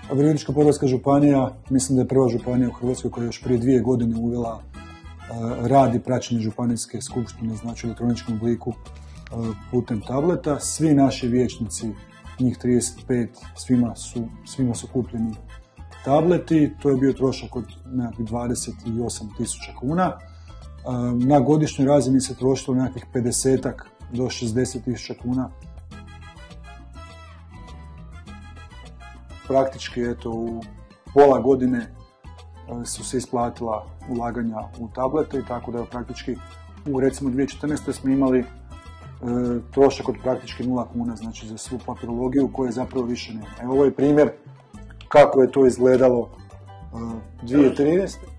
Virovitičko-podravska županija, mislim da je prva županija u Hrvatskoj koja je još prije 2 godine uvela rad i praćenje županijske skupštine, znači u elektroničkom obliku putem tableta. Svi naši vijećnici, njih 35, svima su kupljeni tableti. To je bio trošak od nekakvih 28.000 kuna. Na godišnjoj razini se trošilo nekakvih 50 do 60.000 kuna. Praktički u pola godine su se isplatila ulaganja u tablete i tako da je praktički u recimo 2014. smo imali trošak od praktički 0 kuna, znači za svu papirologiju koje zapravo više nema. Evo ovo je primjer kako je to izgledalo 2013.